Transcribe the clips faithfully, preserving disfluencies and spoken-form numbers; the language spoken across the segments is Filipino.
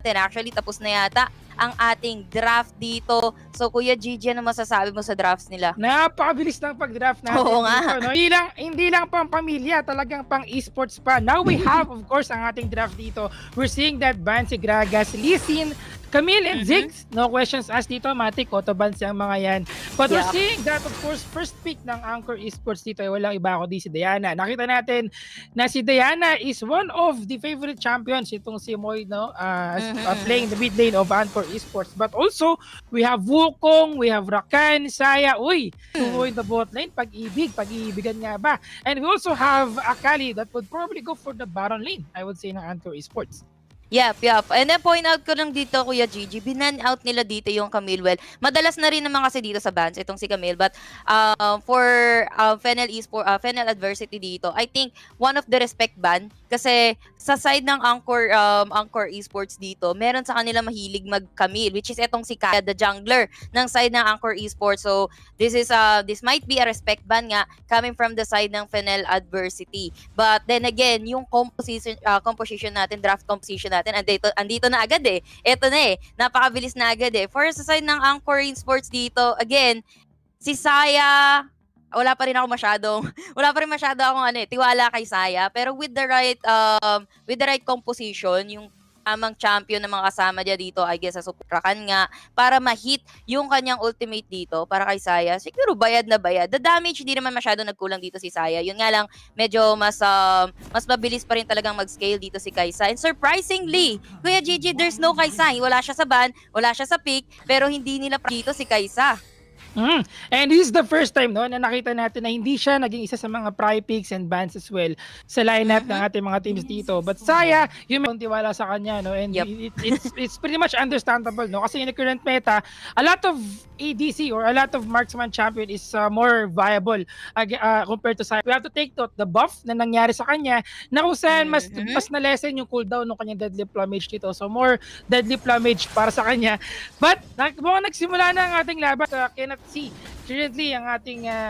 natin. Actually, tapos na yata ang ating draft dito. So, Kuya Gigi, ano masasabi mo sa drafts nila? Napakabilis ng pag-draft natin. Oo nga. Dito, no? Hindi lang, hindi lang pang pamilya, talagang pang esports pa. Now we have, of course, ang ating draft dito. We're seeing that Bansi, Gragas, Lee Sin, Camille and Mhm. Ziggs, no questions asked dito, Matic, Autobans yung mga yan. But we're Yeah. seeing that, of course, first pick ng Anchor Esports dito ay walang iba kundi si Diana. Nakita natin na si Diana is one of the favorite champions itong si Moy, no? Uh, Mhm, uh, mhm. playing the mid lane of Anchor Esports. But also, we have Wukong, we have Rakan, Saya, uy, tumo in the bot lane, pag-ibig, pag-iibigan nga ba? And we also have Akali that would probably go for the Baron lane, I would say, ng Anchor Esports. Yep, yep. And then point out ko lang dito, Kuya Gigi, binan out nila dito yung Camille. Well, madalas na rin naman kasi dito sa bans itong si Camille. But uh, for uh, Fennel Esport, uh, Fennel Adversity dito, I think one of the respect ban kasi sa side ng Anchor um, Anchor Esports dito, meron sa kanila mahilig mag-Camille, which is etong si Kaya, the jungler ng side ng Anchor Esports. So this is uh, this might be a respect ban nga coming from the side ng Fennel Adversity. But then again, yung composition uh, composition natin, draft composition natin, andito, andito na agad eh. Ito na eh. Napakabilis na agad eh. For sa side ng Anchor Esports dito, again, si Saya, wala pa rin ako masyadong, wala pa rin masyado akong ano eh, tiwala kay Saya. Pero with the right, um, with the right composition, yung tamang champion na mga kasama niya dito, I guess, sa Suprakan nga, para ma-hit yung kanyang ultimate dito, para kay Saya, siguro bayad na bayad. The damage, hindi naman masyado nagkulang dito si Saya. Yun nga lang, medyo mas, um, mas mabilis pa rin talagang mag-scale dito si Kaisa. And surprisingly, Kuya Gigi, there's no Kaisa. Wala siya sa ban, wala siya sa pick, pero hindi nila dito si Kaisa. Mm. And this is the first time no na nakita natin na hindi siya naging isa sa mga pry picks and bans as well sa lineup mm-hmm. ng ating mga teams dito. But Saya, yung may tiwala sa kanya no, and yep. it, it's it's pretty much understandable no kasi in the current meta, a lot of A D C or a lot of marksman champion is uh, more viable uh, uh, compared to Saya. We have to take note the buff na nangyari sa kanya na kung saan mas mm-hmm. mas na-lessen yung cooldown ng kanyang deadly plumage dito. So more deadly plumage para sa kanya. But mukhang nagsimula na ang ating laban sa cannot see currently ang ating uh,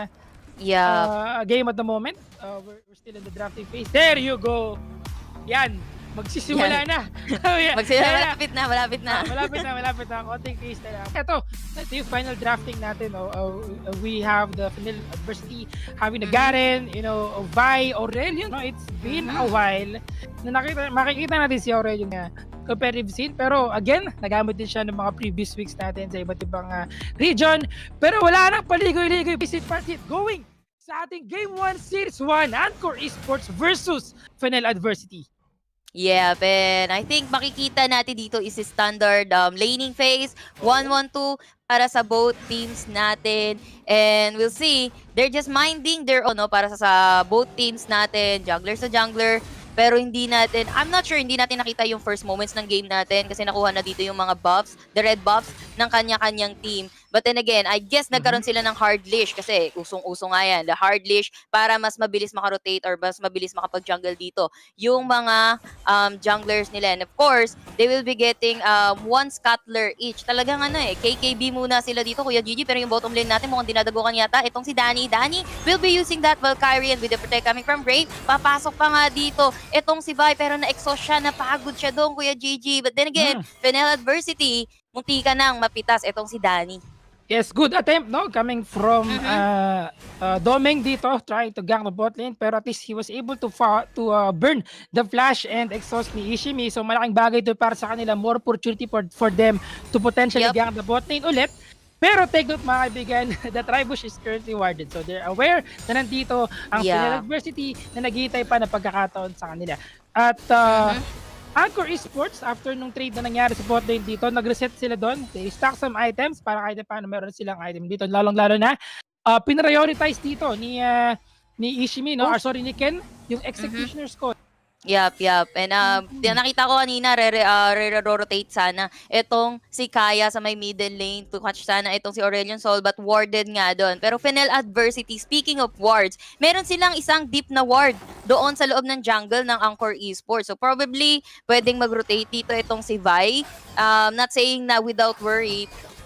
yeah. uh, game at the moment. Uh, we're, we're still in the drafting phase. There you go. Yan. Magsisimula Yan. na. Magsisimula, malapit na, malapit na. Ah, malapit na, malapit na. Konting phase na lang. Ito, ito yung final drafting natin. Oh, uh, we have the Fennel Adversity, having the Garen, you know, Vi, Aurelion. No, it's been a while na nakita, makikita natin si Aurelion na competitive scene. Pero again, nagamit din siya ng mga previous weeks natin sa iba't ibang uh, region. Pero wala nang paligoy-ligoy. Visit party going sa ating Game one Series one Anchor Esports versus Fennel Adversity. Yeah, and I think makikita natin dito is standard um, laning phase, one one two para sa both teams natin. And we'll see, they're just minding their own, no, para sa, sa both teams natin, jungler sa jungler. Pero hindi natin, I'm not sure, hindi natin nakita yung first moments ng game natin kasi nakuha na dito yung mga buffs, the red buffs ng kanya-kanyang team. But then again, I guess nagkaroon sila ng hard leash kasi usong-uso nga yan, the hard leash para mas mabilis makarotate or mas mabilis makapag-jungle dito yung mga um, junglers nila. And of course, they will be getting um, one scuttler each. Talagang ano eh, K K B muna sila dito, Kuya Gigi, pero yung bottom lane natin mukhang dinadagukan yata. Itong si Danny. Danny will be using that Valkyrie and with the protect coming from Brave. Papasok pa nga dito. Itong si Vi, pero na-exhaust siya, napagod siya doon, Kuya Gigi. But then again, hmm. Fennel Adversity, munti ka nang mapitas itong si Danny. Yes, good attempt, no? Coming from mm-hmm. uh, uh, Domeng dito, trying to gang the bot lane, pero at least he was able to fa to uh, burn the flash and exhaust ni Ishimi. So malaking bagay ito para sa kanila, more opportunity for, for them to potentially yep. gang the bot lane ulit. Pero take note mga kaibigan, the Tribush is currently warded. So they're aware na nandito ang yeah. Fennel Adversity na naghihintay pa na pagkakataon sa kanila. At uh, mm-hmm. Anchor Esports, after nung trade na nangyari sa bot lane dito, nag-reset sila doon. They stock some items para kahit paano meron silang item dito. Lalong-lalo na, uh, pinrioritize dito ni uh, ni Ishimi, no? Or sorry, ni Ken, yung Executioner's mm-hmm. Code. Yup, yup. And uh, mm-hmm. nakita ko kanina, re-rotate uh, sana itong si Kaya sa may middle lane to catch sana itong si Aurelion Sol, but warded nga doon. Pero Fennel Adversity, speaking of wards, meron silang isang deep na ward doon sa loob ng jungle ng Anchor Esports. So probably, pwedeng mag-rotate dito itong si Vi. Um, not saying na without worry,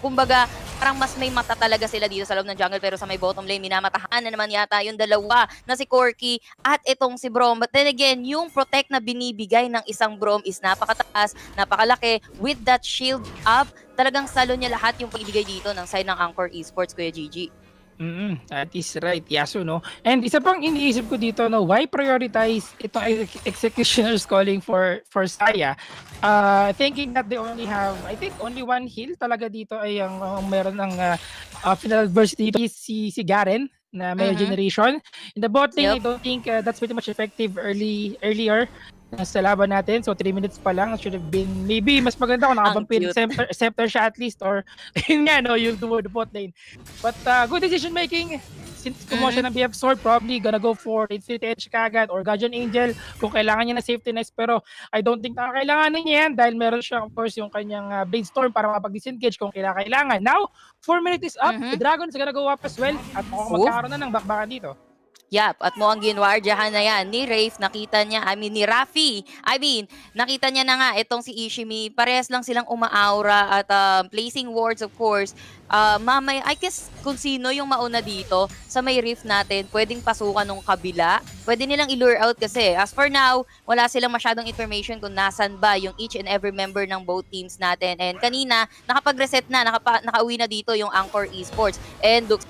kumbaga, parang mas may mata talaga sila dito sa loob ng jungle, pero sa may bottom lane, minamatahan na naman yata yung dalawa na si Corki at itong si Braum. But then again, yung protect na binibigay ng isang Braum is napakataas, napakalaki. With that shield up, talagang salo niya lahat yung pagbibigay dito ng side ng Anchor Esports, Kuya Gigi. Mm, that is right, Yasu, no? And isa pang iniisip ko dito, no, why prioritize itong ex- executioners calling for for Saya? Uh, thinking that they only have, I think, only one heal talaga dito ay ang, ang meron ng uh, uh, final adversity si, si Garen na may Mhm. generation. In the bot lane, I Yep. don't think uh, that's pretty much effective early earlier uh, sa laban natin. So three minutes pa lang, should have been maybe mas maganda kung Ang nakavampiric cute. scepter, scepter siya at least, or yun nga, no, yung do the bot lane. But uh, good decision making. Since kumuha siya ng B F Sword, probably gonna go for Infinite Edge kagad or Guardian Angel kung kailangan niya na safety nest. Pero I don't think na kailangan niya yan dahil meron siya, of course, yung kanyang uh, Blade Storm para makapag-disengage kung kailangan. Now, four minutes is up. Mhm. The Dragon is gonna go up as well. At mukhang Oof. magkakaroon na ng bakbakan dito. Yap, at mukhang ginwardyahan na yan ni Rafe, nakita niya, I mean ni Rafi, I mean, nakita niya na nga itong si Ishimi, parehas lang silang umaaura at um, placing wards of course. Uh, mamay, I guess kung sino yung mauna dito sa may Rift natin, pwedeng pasukan ng kabila, pwede nilang i-lure out kasi as for now, wala silang masyadong information kung nasan ba yung each and every member ng both teams natin. And kanina, nakapag-reset na, nakapa, nakauwi na dito yung Anchor Esports. And looks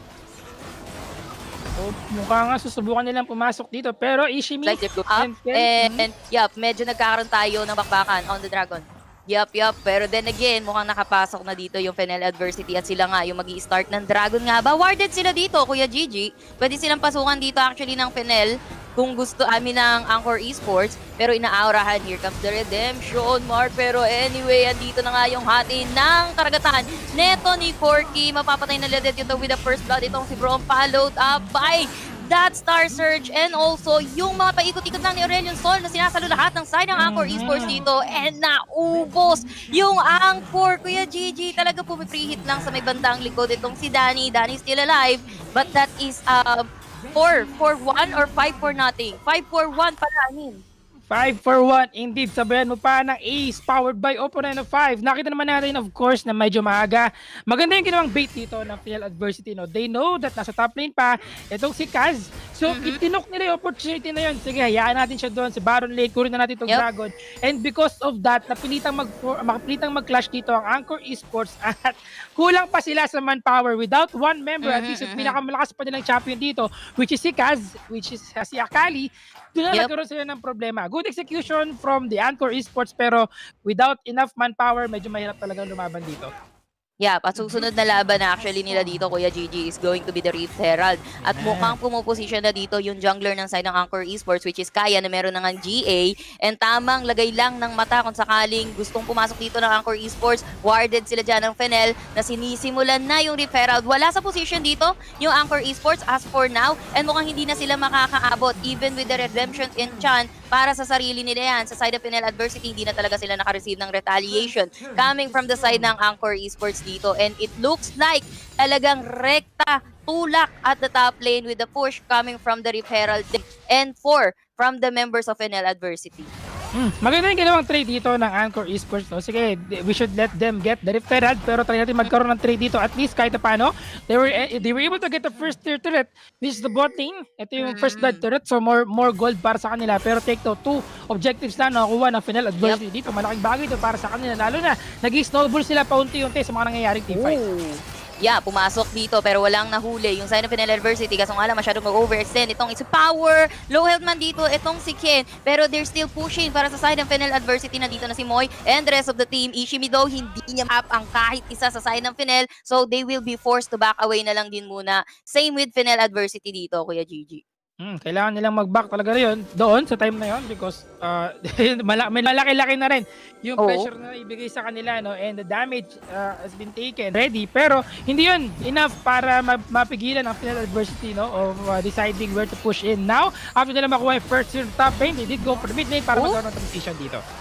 So, mukha nga susubukan nilang pumasok dito. Pero Ishimi like they're up and Ken, and, mhm. and yup, medyo nagkakaroon tayo ng bakbakan on the Dragon. Yup, yup. Pero then again, mukhang nakapasok na dito yung Fennel Adversity at sila nga yung magi-start ng Dragon nga ba. Warded sila dito, Kuya Gigi. Pwede silang pasukan dito actually ng Fennel kung gusto amin ng Anchor Esports. Pero inaaurahan, here comes the redemption mark. Pero anyway, andito na nga yung hati ng karagatan. Neto ni Corki, mapapatay na Ledet ito with the first blood. Itong si Braum followed up by that Star Surge and also yung mga paikot-ikot lang ni Aurelion Sol na sinasalo lahat ng side ng Anchor Esports dito and naubos yung Anchor. Kuya Gigi, talaga pumiprihit lang sa may bandang likod itong si Danny. Danny still alive, but that is uh, four four one or five four nothing. five four one palahin. five for one, indeed. Sabayan mo pa ng Ace powered by Oppo Reno five. Nakita naman natin, of course, na medyo maaga. Maganda yung ginawang bait dito ng Final Adversity. No? They know that nasa top lane pa itong si Kaz. So, mm-hmm. itinok nila yung opportunity na yun. Sige, hayaan natin siya doon. Si Baron Lane, kurin na natin itong yep. Dragon. And because of that, napilitang mag makapilitang mag-clash dito ang Anchor Esports at kulang pa sila sa manpower. Without one member, mm-hmm, at least yung pinakamalakas pa nilang champion dito, which is si Kaz, which is uh, si Akali, doon na yep. nagkaroon sila ng problema. Good execution from the Anchor Esports pero without enough manpower, medyo mahirap talagang lumaban dito. Yeah, at susunod na laban na actually nila dito, Kuya Gigi, is going to be the Rift Herald. At mukhang pumuposisyon na dito yung jungler ng side ng Anchor Esports, which is Kaya, na meron na ng G A. And tamang lagay lang ng mata kung sakaling gustong pumasok dito ng Anchor Esports. Warded sila dyan ng Fennel na sinisimulan na yung Rift Herald. Wala sa position dito yung Anchor Esports as for now. And mukhang hindi na sila makakaabot even with the redemption enchant para sa sarili nila yan. Sa side of Fennel Adversity, hindi na talaga sila nakareceive ng retaliation coming from the side ng Anchor Esports dito. And it looks like talagang rekta, tulak at the top lane with the push coming from the Rift Herald and four from the members of Fennel Adversity. Hmm. Maganda yung ginawang trade dito ng Anchor Esports. No? Sige, we should let them get the Rift Herald pero try natin magkaroon ng trade dito at least kahit paano. They were they were able to get the first tier turret. This is the bot lane. Ito yung first blood turret so more more gold para sa kanila pero take to two objectives na nakuha ng Fennel Adversity yep. dito. Malaking bagay ito para sa kanila lalo na nag-snowball sila paunti-unti sa mga nangyayaring team fight. Yeah, pumasok dito pero walang nahuli yung side of Fennel Adversity kasi nga lang masyadong mag-overextend. Itong si Power, low health man dito, itong si Ken, pero they're still pushing para sa side ng Fennel Adversity na dito na si Moy and the rest of the team. Ishimi daw, hindi niya map ang kahit isa sa side ng Fennel, so they will be forced to back away na lang din muna. Same with Fennel Adversity dito, Kuya Gigi. Hmm, kailangan nilang mag-back talaga yun doon sa time na yun because uh, malaki-laki na rin yung Oo. pressure na ibigay sa kanila no and the damage uh, has been taken ready pero hindi yun enough para ma- mapigilan ang Final Adversity no of uh, deciding where to push in. Now after nila makuha yung first year top lane, they did go for the mid lane para Oh. magkaroon ng transition dito.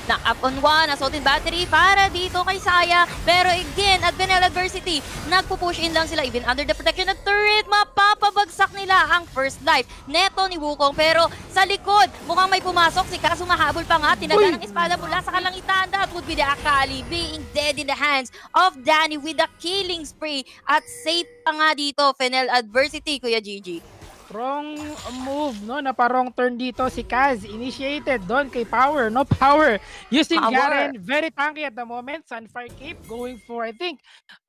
Knock up on one, assaulting battery para dito kay Saya. Pero again, at Benel Adversity, nagpo-push in lang sila even under the protection of turret. Mapapabagsak nila ang first life neto ni Wukong. Pero sa likod, mukhang may pumasok. Si Kazu mahabol pa nga. Tinaga ng espada mula sa kalangitan. That would be the Akali being dead in the hands of Danny with a killing spree. At safe pa nga dito, Fenel Adversity, Kuya Gigi. Wrong move, no? Na parang turn dito si Kaz. Initiated doon kay Power, no? Power using Power. Garen. Very tanky at the moment. Sunfire Cape going for, I think,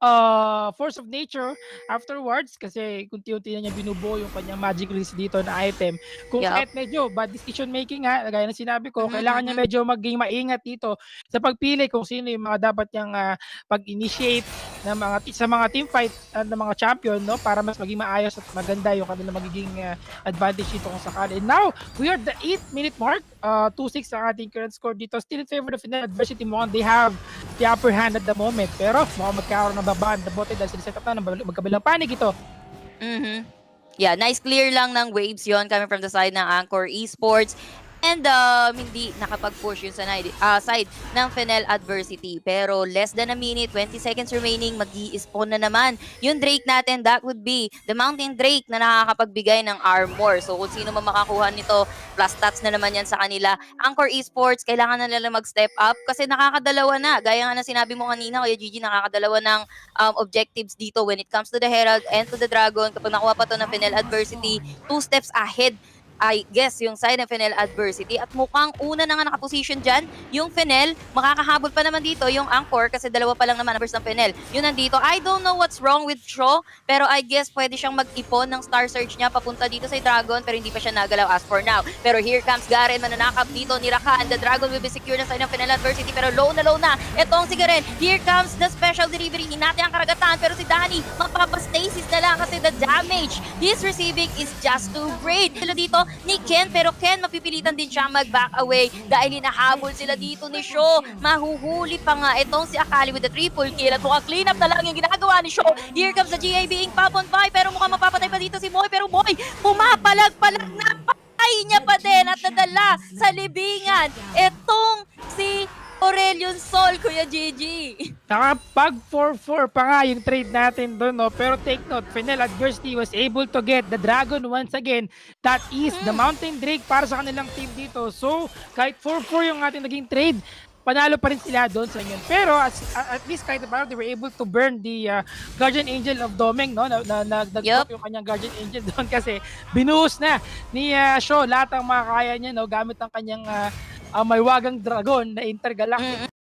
uh, Force of Nature afterwards. Kasi kunti-unti na niya binubuo yung kanyang magic release dito na item. Kung Yup. kahit medyo bad decision making ha, gaya na sinabi ko, Mhm, kailangan niya mhm. medyo maging maingat dito sa pagpili kung sino yung mga dapat niyang uh, pag-initiate ng mga, sa mga team fight uh, ng mga champion, no? Para mas maging maayos at maganda yung kanilang magiging Uh, advantage dito kung sakali. And now, we are the eighth minute mark. Uh, two six ang ating current score dito. Still in favor of Fenel Adversity. Mukhang they have the upper hand at the moment. Pero mukhang magkaroon ng babaan na bote dahil siniset up na ng magkabilang panig ito. Mhm. Yeah, nice clear lang ng waves yon coming from the side ng Anchor Esports. And um, hindi nakapag-push yun sa uh, side ng Fenel Adversity. Pero less than a minute, twenty seconds remaining, mag-i-spawn na naman. Yung Drake natin, that would be the Mountain Drake na nakakapagbigay ng armor. So kung sino man makakuha nito, plus stats na naman yan sa kanila. Anchor Esports, kailangan na nila mag-step up kasi nakakadalawa na. Gaya nga na sinabi mo kanina, Kuya Gigi, nakakadalawa ng um, objectives dito when it comes to the Herald and to the Dragon. Kapag nakuha pa to ng Fenel Adversity, two steps ahead I guess yung side ng Fenel Adversity at mukhang una na nga nakaposition dyan yung Fenel, makakahabol pa naman dito yung Anchor kasi dalawa pa lang naman numbers ng Fenel yun nandito. I don't know what's wrong with Shaw pero I guess pwede siyang mag-ipon ng Star Search niya papunta dito sa Dragon pero hindi pa siya nagalaw as for now. Pero here comes Garen, mananakap dito ni Raka and the Dragon will be secure na side ng Fenel Adversity pero low na low na etong si Garen. Here comes the special delivery, hinati ang karagatan pero si Danny mapapastasis na lang kasi the damage he's receiving is just too great. Sila dito ni Ken pero Ken mapipilitan din siya mag-back away dahil hinahabol sila dito ni Shaw. Mahuhuli pa nga itong si Akali with the triple kill at mukhang clean up na lang yung ginagawa ni Shaw. Here comes the G A being pop on by pero mukhang mapapatay pa dito si Moy pero Moy pumapalag-palag na patay niya pa din at nadala sa libingan itong si Aurelion Sol, Kuya Gigi. Nakapag four four pa nga yung trade natin doon, no? Pero take note, Fenel Adversity was able to get the Dragon once again. That is the Mountain Drake para sa kanilang team dito. So, kahit four four yung ating naging trade, panalo pa rin sila doon sa inyo. Pero as, at least kahit paano, they were able to burn the uh, Guardian Angel of Domeng, no? Na, na, na, Yep. yung kanyang Guardian Angel doon kasi binuhos na ni uh, Shaw lahat ang makakaya niya, no? Gamit ang kanyang uh, uh, may wagang dragon na intergalactic. Mm-mm.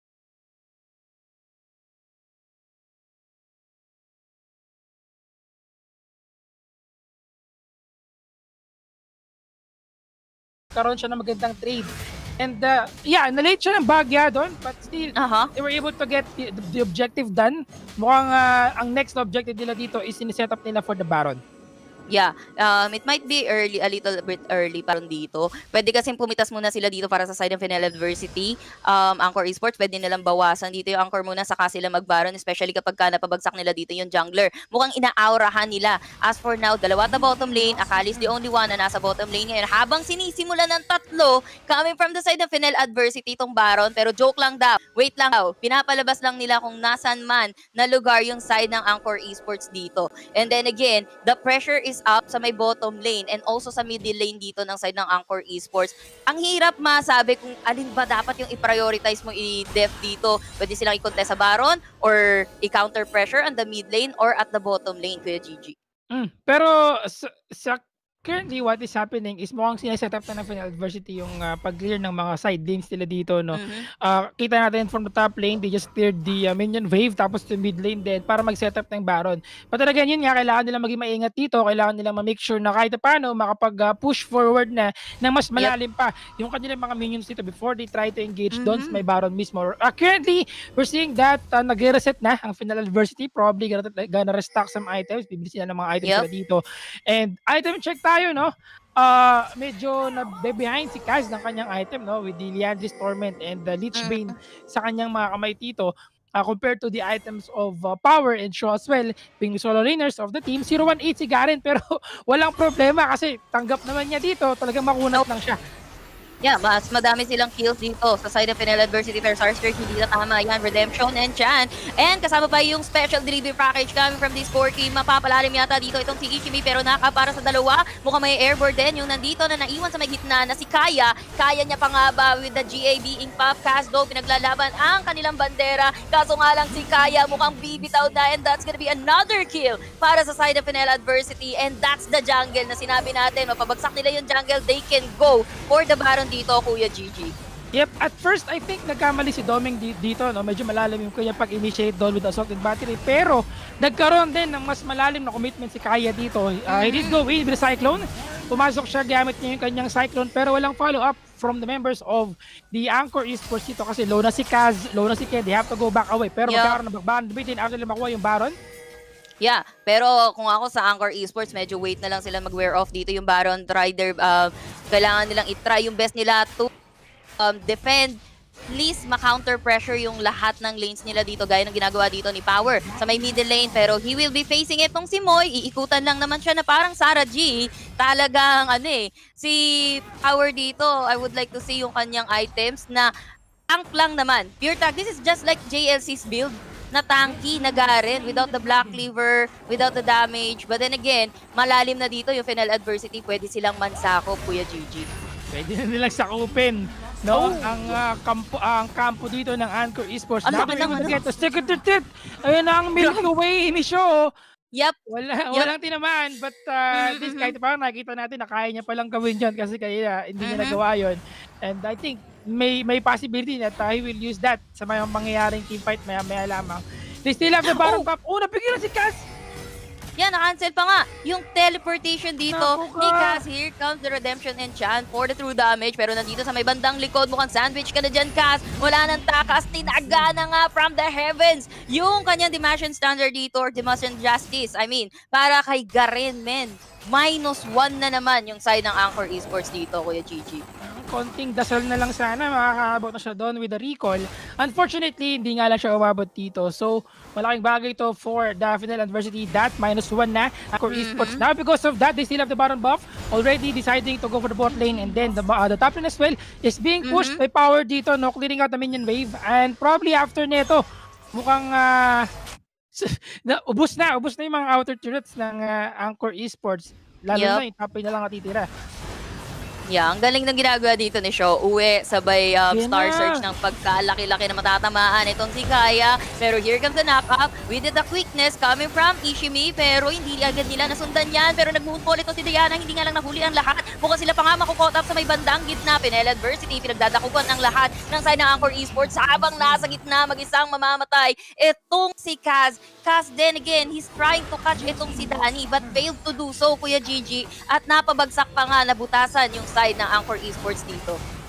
Karoon siya ng magandang trade. And uh, yeah, nalate siya ng bagya doon, but still, Aha. they were able to get the, the objective done. Mukhang uh, ang next objective nila dito is in-set up nila for the Baron. Yeah, um, it might be early, a little bit early parang dito. Pwede kasing pumitas muna sila dito para sa side ng Fenel Adversity. Um, Anchor Esports, pwede nilang bawasan dito yung Anchor muna saka sila mag-Baron, especially kapag ka napabagsak nila dito yung jungler. Mukhang inaaurahan nila. As for now, dalawa na bottom lane. Akali is the only one na nasa bottom lane ngayon. Habang sinisimula ng tatlo, coming from the side ng Fenel Adversity itong Baron. Pero joke lang daw. Wait lang daw. Pinapalabas lang nila kung nasan man na lugar yung side ng Anchor Esports dito. And then again, the pressure is up sa may bottom lane and also sa middle lane dito ng side ng Anchor Esports. Ang hirap masabi kung alin ba dapat yung i-prioritize mo i-def dito. Pwede silang i-contest sa Baron or i-counter pressure on the mid lane or at the bottom lane, Kuya Gigi. Mm, pero sa, sa currently what is happening is mukhang sineset up na ng Fenel Adversity yung uh, pag-clear ng mga side lanes nila dito, no? Mhm. Uh, kita natin from the top lane, they just cleared the uh, minion wave tapos the mid lane din para mag-set up ng Baron. But talaga yun nga, kailangan nilang maging maingat dito, kailangan nilang ma-make sure na kahit paano makapag-push uh, forward na ng mas malalim pa yung kanilang mga minions dito before they try to engage Mhm. doon sa may Baron mismo. Uh, currently, we're seeing that uh, nag-reset na ang Fenel Adversity, probably gonna, gonna restock some items, bibili sila ng mga items Yep. nila dito. And item check tayo, no? Uh, medyo na-behind si Kaz ng kanyang item, no? With the Liandry's Torment and the Lich Bane sa kanyang mga kamay dito. Uh, compared to the items of uh, Power and Shaw as well, being solo laners of the team. zero one eight si Garen pero walang problema kasi tanggap naman niya dito. Talagang makunat lang siya. Yeah, mas madami silang kills dito sa side of Final Adversity pero Starstruck hindi na tama yan. Redemption and Chan. And kasama pa yung special delivery package coming from this four K. Mapapalalim yata dito itong si Ishimi pero naka para sa dalawa. Mukhang may airborne din yung nandito na naiwan sa may gitna na si Kaya. Kaya niya pa nga ba with the G A being pop. Casdo pinaglalaban ang kanilang bandera. Kaso nga lang si Kaya mukhang bibitaw na and that's gonna be another kill para sa side of Final Adversity. And that's the jungle na sinabi natin. Mapabagsak nila yung jungle, they can go for the Baron dito, Kuya Gigi. Yep, at first I think nagkamali si Doming di- dito, no? Medyo malalim yung kanya pag-initiate doon with assault and battery. Pero nagkaroon din ng mas malalim na commitment si Kaya dito. Uh, he did go in with the Cyclone. Pumasok siya gamit niya yung kanyang Cyclone pero walang follow-up from the members of the Anchor Esports dito kasi low na si Kaz, low na si Ken. They have to go back away. Pero Yeah. magkakaroon ng backband bitin after nila makuha yung Baron. Yeah, pero kung ako sa Anchor Esports, medyo wait na lang sila mag-wear off dito yung Baron. Try their, uh, kailangan nilang itry yung best nila to um, defend. Please, ma-counter pressure yung lahat ng lanes nila dito gaya ng ginagawa dito ni Power sa may middle lane. Pero he will be facing itong si Moy. Iikutan lang naman siya na parang Sarah G. Talagang ano eh, si Power dito, I would like to see yung kanyang items na tank lang naman. Pure tank. This is just like J L C's build na tanky na Garen without the Black Cleaver, without the damage. But then again, malalim na dito yung Final Adversity. Pwede silang mansakop, Kuya Gigi. Pwede na nilang sakupin. No, Oh. ang uh, kampo ang kampo dito ng Anchor Esports. Ang Now laki we're ng able to ano. get the second to tip. Ayun na ang Milky Way ni Show. Yep. Wala, Yep. walang tinamaan. But uh, Mhm, this mhm. kahit parang nakita natin na kaya niya palang gawin dyan kasi kaya hindi niya Mhm. nagawa yun. And I think may may possibility that uh, he will use that sa mga mangyayaring teamfight maya-maya lamang. They still have the Baron Oh. Cup. Oh, napigilan si Kaz! Yan, na-cancel pa nga yung teleportation dito Naku ka. ni Kaz. Here comes the Redemption and Chan for the true damage. Pero nandito sa may bandang likod, mukhang sandwich ka na dyan, Kaz. Wala nang takas, tinaga na nga from the heavens yung kanyang Dimension Standard dito or Dimension Justice. I mean, para kay Garen, men. Minus one na naman yung side ng Anchor Esports dito, Kuya Gigi. Konting dasal na lang sana, makakaabot na siya doon with the recall. Unfortunately, hindi nga lang siya umabot dito. So, malaking bagay to for the Final Adversity. That minus one na Anchor Mhm. Esports. Now, because of that, they still have the Baron buff. Already deciding to go for the bot lane. And then, the, uh, the top lane as well is being pushed Mhm. by Power dito, no? Clearing out the minion wave. And probably after neto, mukhang uh, na, ubus na. Ubus na yung mga outer turrets ng uh, Anchor Esports. Lalo Yup. na yung top lane na lang natitira. Yeah, ang galing ng ginagawa dito ni Sho. Uwi, sabay um, Yan star na. search ng pagkalaki-laki na matatamaan itong si Kaya. Pero here comes the knock-up. We did the quickness coming from Ishimi. Pero hindi agad nila nasundan yan. Pero nag-moonfall ito si Diana. Hindi nga lang nahuli ang lahat. Mukhang sila pa nga makukot up sa may bandang gitna. Final Adversity, pinagdadakugan ng lahat ng side ng Anchor Esports. Habang nasa gitna, mag-isang mamamatay. Itong si Kaz. Kaz, then again, he's trying to catch itong si Dani but failed to do so, Kuya Gigi. At napabagsak pa nga, nabutasan yung side ng Anchor Esports dito.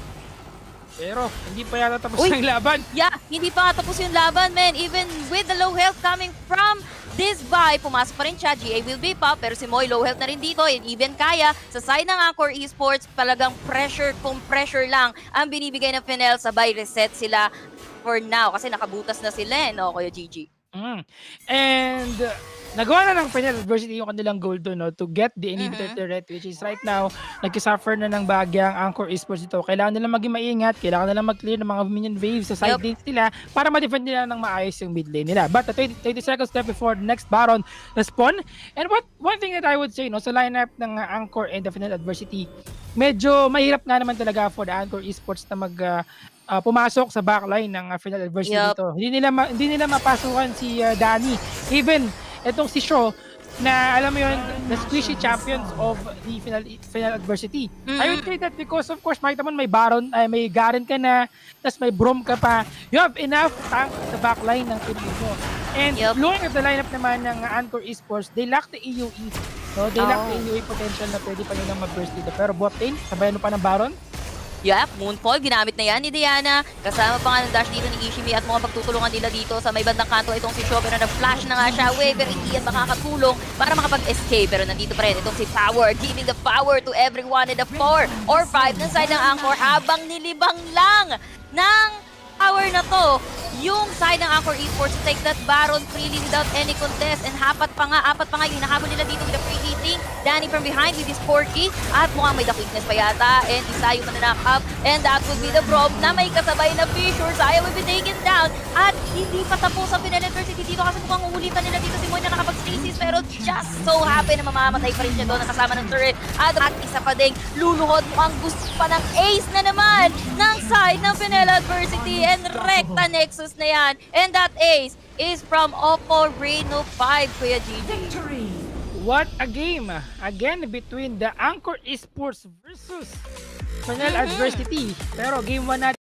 Pero, hindi pa yata tapos Uy! ng laban. Yeah, hindi pa nga tapos yung laban, man. Even with the low health coming from this buy, pumasok pa rin siya. G A will be pop, pero si Moy low health na rin dito. And even Kaya, sa side ng Anchor Esports, talagang pressure kung pressure lang ang binibigay ng Finel. Sabay reset sila for now kasi nakabutas na sila, eh, no, Kuya Gigi? Mm. And uh, nagawa na ng Final Adversity yung kanilang goal doon, no, to get the inhibitor Mhm. turret, which is right now, nagkisuffer na ng bagya ang Anchor Esports dito. Kailangan nila maging maingat, kailangan nila mag-clear ng mga minion waves sa side Yup. lanes nila para ma-defend nila ng maayos yung mid lane nila. But uh, twenty, thirty seconds left before the next Baron respawn. And what one thing that I would say, no, sa lineup ng uh, Anchor and the Final Adversity, medyo mahirap nga naman talaga for the Anchor Esports na mag uh, uh, pumasok sa backline ng uh, Final Adversity Yup. dito. Hindi nila ma- hindi nila mapasukan si uh, Dani. Even itong si Shaw na alam mo yun, the squishy champions of the Final Final Adversity. Mhm. I would say that because of course makita mo may Baron, ay may Garen ka na, tas may Braum ka pa. You have enough tank sa backline ng team mo. And Yup. looking at the lineup naman ng uh, Anchor Esports, they lack the E U E. No, they lack Oh. the E U E potential na pwede pa nilang mag-burst dito. Pero bot lane, sabayan mo pa ng Baron. Yep, Moonfall, ginamit na yan ni Diana. Kasama pa nga ng dash dito ni Ishimi at mga pagtutulungan nila dito sa may bandang kanto itong si Shaw. Pero na-flash na nga siya away pero hindi yan makakatulong para makapag-escape. Pero nandito pa rin itong si Power, giving the power to everyone in the four or five ng side ng Anchor habang nilibang lang ng power na to yung side ng Anchor Esports to take that Baron freely without any contest. And hapat pa nga, apat pa nga yung hinahabol nila dito with the free hitting. Danny from behind with his Porky. At mukhang may the quickness pa yata. And isa yung mananap up. And that would be the Braum na may kasabay na Fissure. Saya will be taken down. At hindi pa tapos ang Pinel Adversity dito kasi mukhang uulitan nila dito si Moy na nakapag-stasis. Pero just so happy na mamamatay pa rin siya doon kasama ng turret. At, at isa pa ding luluhod mukhang gusto pa ng ace na naman ng side ng Pinel Adversity. And Recta Nexus na yan. And that ace is from Oppo Reno five, Kuya Gigi. What a game! Again, between the Anchor Esports versus Pinel Mhm. Adversity. Pero game one natin